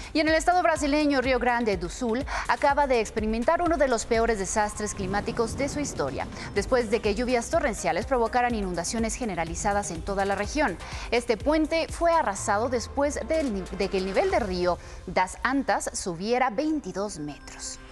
Y en el estado brasileño Río Grande do Sul acaba de experimentar uno de los peores desastres climáticos de su historia, después de que lluvias torrenciales provocaran inundaciones generalizadas en toda la región. Este puente fue arrasado después de que el nivel del río das Antas subiera 22 metros.